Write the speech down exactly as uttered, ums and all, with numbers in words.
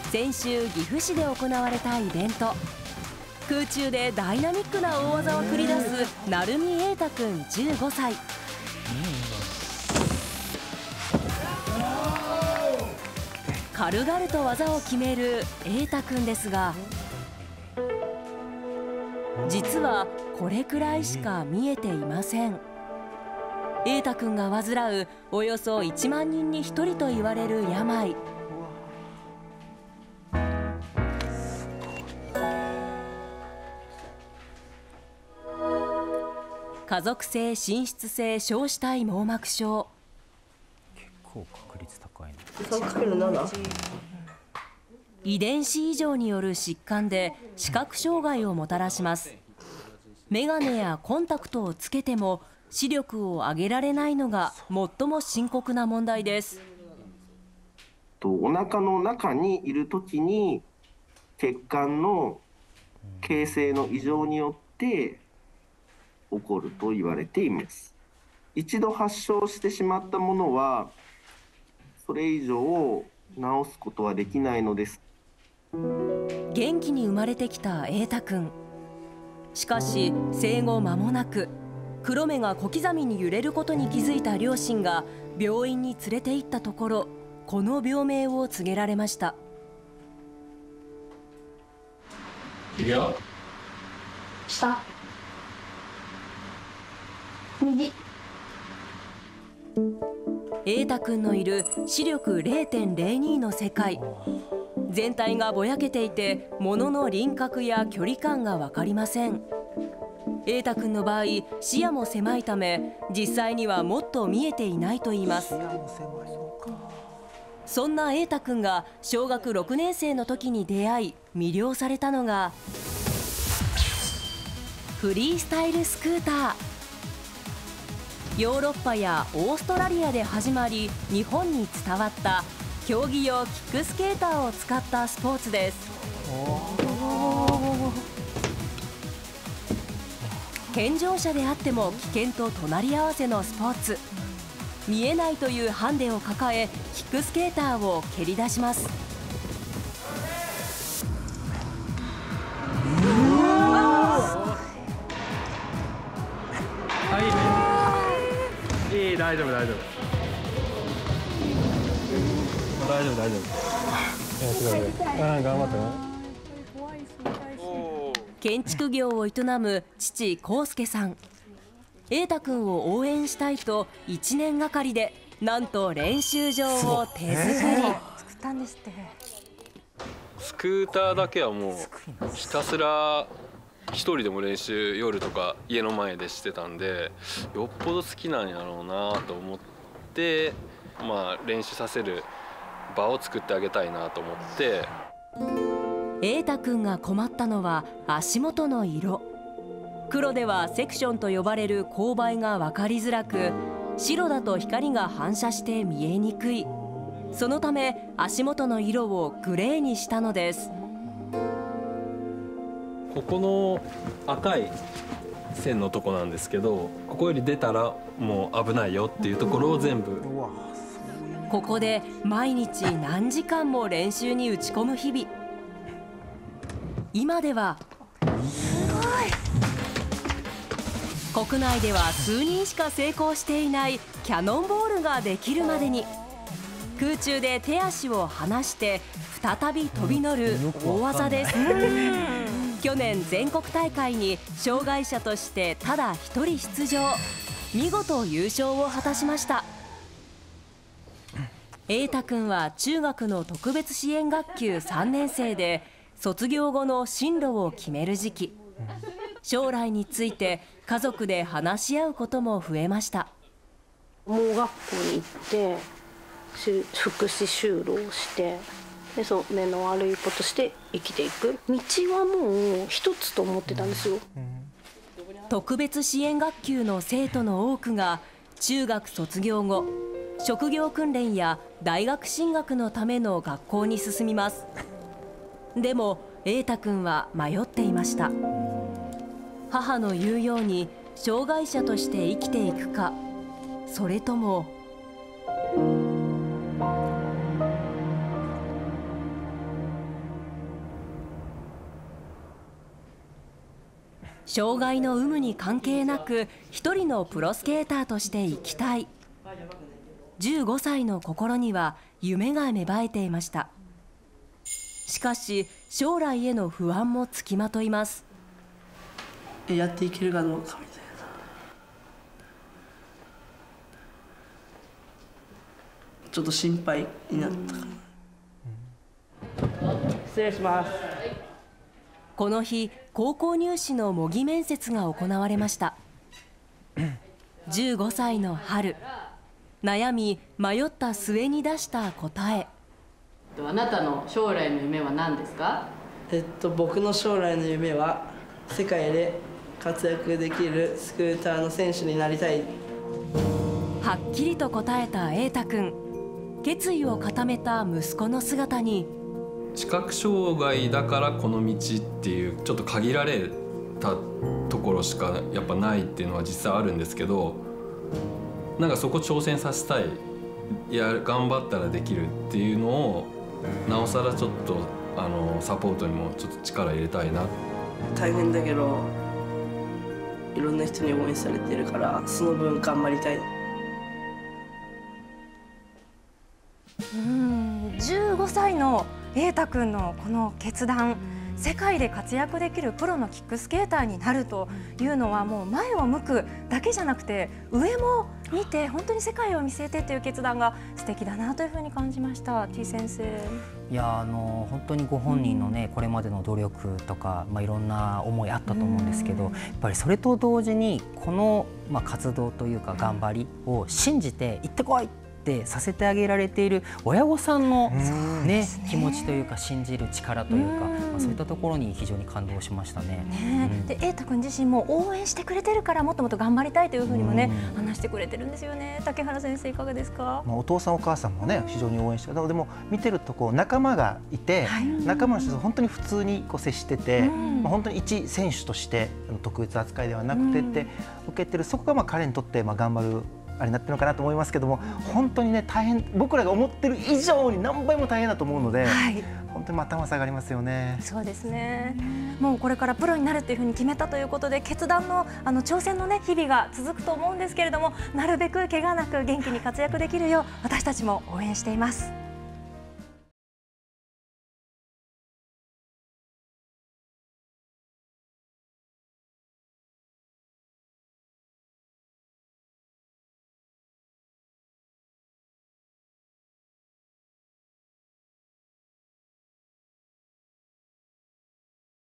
先週岐阜市で行われたイベント。空中でダイナミックな大技を繰り出す成海瑛太くんじゅうごさい。軽々と技を決める瑛太くんですが、実はこれくらいしか見えていません。瑛太くんが患うおよそいちまんにんにひとりと言われる病。家族性滲出性小子体網膜症。 結構確率高いな。 さんかけるなな。 遺伝子異常による疾患で視覚障害をもたらします。メガネやコンタクトをつけても視力を上げられないのが最も深刻な問題です。 お腹の中にいるときに血管の形成の異常によって起こると言われています。一度発症してしまったものはそれ以上治すことはできないのです。 元気に生まれてきた瑛太くん。しかし生後間もなく黒目が小刻みに揺れることに気づいた両親が病院に連れて行ったところ、この病名を告げられました。 いくよ。 下。右。 瑛太くんのいる視力 れいてんれいに の世界。全体がぼやけていて物の輪郭や距離感が分かりません。瑛太くんの場合、視野も狭いため実際にはもっと見えていないといいます。そんな瑛太くんが小学ろくねん生の時に出会い魅了されたのがフリースタイルスクーター。ヨーロッパやオーストラリアで始まり日本に伝わった競技用キックスケーターを使ったスポーツです。健常者であっても危険と隣り合わせのスポーツ。見えないというハンデを抱えキックスケーターを蹴り出します。 はいいい、大丈夫大丈夫大丈夫大丈夫。いや違う違う、あ頑張ったね。 建築業を営む父康介さん。瑛太くんを応援したいといちねんがかりでなんと練習場を手作り。 作ったんですって。 スクーターだけはもうひたすら一人でも練習夜とか家の前でしてたんで、よっぽど好きなんやろうなと思って、まあ練習させる場を作ってあげたいなと思って。 瑛太くんが困ったのは足元の色。黒ではセクションと呼ばれる勾配が分かりづらく、白だと光が反射して見えにくい。そのため足元の色をグレーにしたのです。 ここの赤い線のとこなんですけど、ここより出たらもう危ないよっていうところを全部。 ここで毎日何時間も練習に打ち込む日々。今では国内では数人しか成功していないキャノンボールができるまでに。空中で手足を離して再び飛び乗る大技です。去年全国大会に障害者としてただ一人出場。見事優勝を果たしました。瑛太くんは中学の特別支援学級さんねん生で、卒業後の進路を決める時期。将来について家族で話し合うことも増えました。 盲学校に行って福祉就労して、でそう目の悪いことして生きていく道はもう一つと思ってたんですよ。 特別支援学級の生徒の多くが中学卒業後、職業訓練や大学進学のための学校に進みます。でも瑛太くんは迷っていました。母の言うように障害者として生きていくか、それとも障害の有無に関係なく一人のプロスケーターとして生きたい。じゅうごさいの心には夢が芽生えていました。しかし将来への不安もつきまといます。 やっていけるかどうかみたいな、ちょっと心配になったかな。失礼します。 この日、高校入試の模擬面接が行われました。じゅうごさいの春、悩み迷った末に出した答え。 あなたの将来の夢は何ですか？ えっと僕の将来の夢は世界で活躍できるスクーターの選手になりたい。 はっきりと答えた瑛太君。決意を固めた息子の姿に、 視覚障害だからこの道っていうちょっと限られたところしかやっぱないっていうのは実際あるんですけど、なんかそこ挑戦させたい、いや頑張ったらできるっていうのをなおさらちょっとあのサポートにもちょっと力入れたいな。 大変だけどいろんな人に応援されてるからその分頑張りたい。 うんじゅうごさいの瑛太君のこの決断、世界で活躍できるプロのキックスケーターになるというのはもう前を向くだけじゃなくて上も見て本当に世界を見据えてという決断が素敵だなというふうに感じました。 T 先生。 いやあの本当にご本人のねこれまでの努力とか、まあ、いろんな思いあったと思うんですけど、やっぱりそれと同時にこの、まあ、活動というか頑張りを信じて行ってこいってさせてあげられている親御さんの、ね、気持ちというか信じる力というか、まあ、そういったところに非常に感動しましたね。 ね、うん、で瑛太君自身も応援してくれてるからもっともっと頑張りたいというふうにもね、うん、話してくれてるんですよね。竹原先生いかがですか？ まあお父さんお母さんもね非常に応援してる。でも見てるとこう仲間がいて、はい、仲間の人と本当に普通にこう接してて、うん、まあ本当に一選手として特別扱いではなくてって受けてる、そこがまあ彼にとってまあ頑張るあれになってるのかなと思いますけども、本当にね大変、僕らが思ってる以上に何倍も大変だと思うので、はい、本当に頭下がりますよね。 そうですね。もうこれからプロになるというふうに決めたということで決断のあの挑戦のね日々が続くと思うんですけれども、なるべく怪我なく元気に活躍できるよう私たちも応援しています。